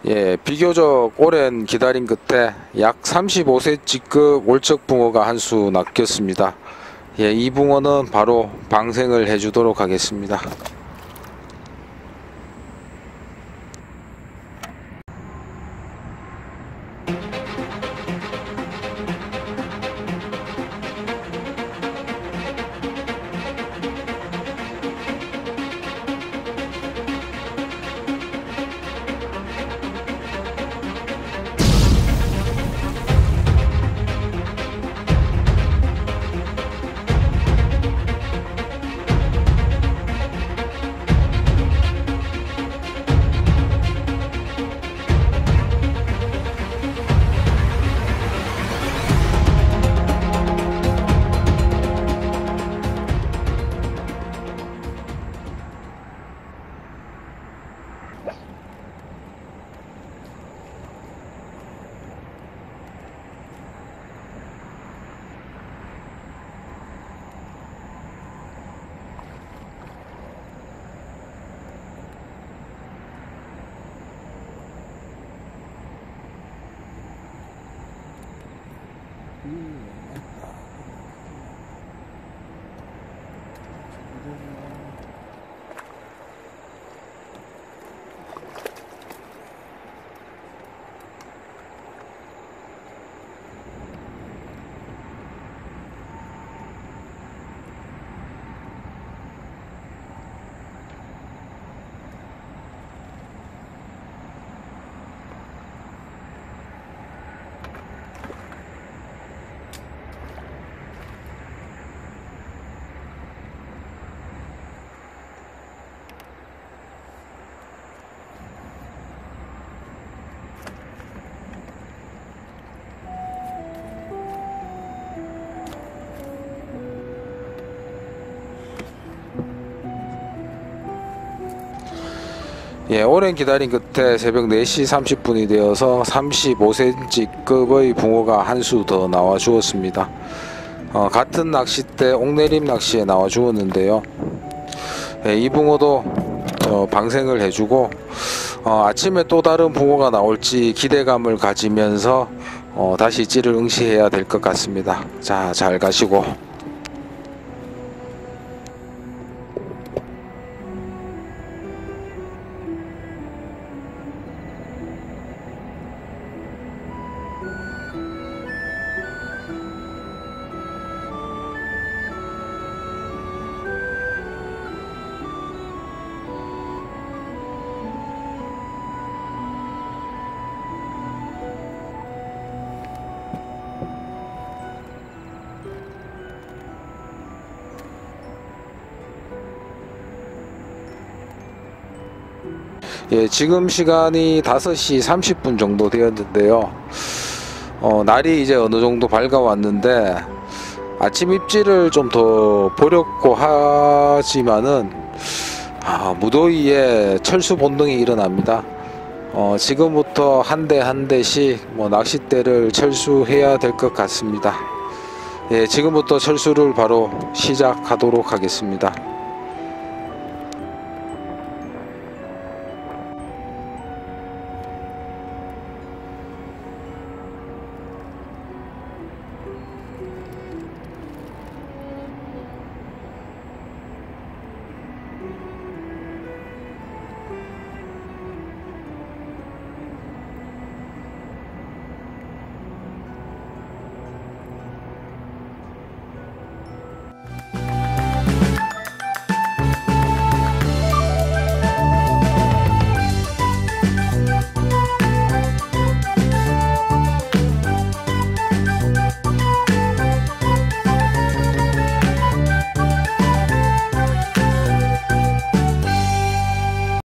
예, 비교적 오랜 기다림 끝에 약 35cm급 월척 붕어가 한 수 낚였습니다. 예, 이 붕어는 바로 방생을 해주도록 하겠습니다. 예, 오랜 기다림 끝에 새벽 4시 30분이 되어서 35cm급의 붕어가 한 수 더 나와 주었습니다. 같은 낚싯대 옥내림 낚시에 나와 주었는데요. 예, 이 붕어도 방생을 해주고 아침에 또 다른 붕어가 나올지 기대감을 가지면서 다시 찌를 응시해야 될 것 같습니다. 자, 잘 가시고. 예, 지금 시간이 5시 30분 정도 되었는데요. 날이 이제 어느 정도 밝아왔는데 아침 입질을 좀 더 보려고 하지만은 무더위에 철수 본능이 일어납니다. 지금부터 한 대 한 대씩 낚싯대를 철수해야 될 것 같습니다. 예, 지금부터 철수를 바로 시작하도록 하겠습니다.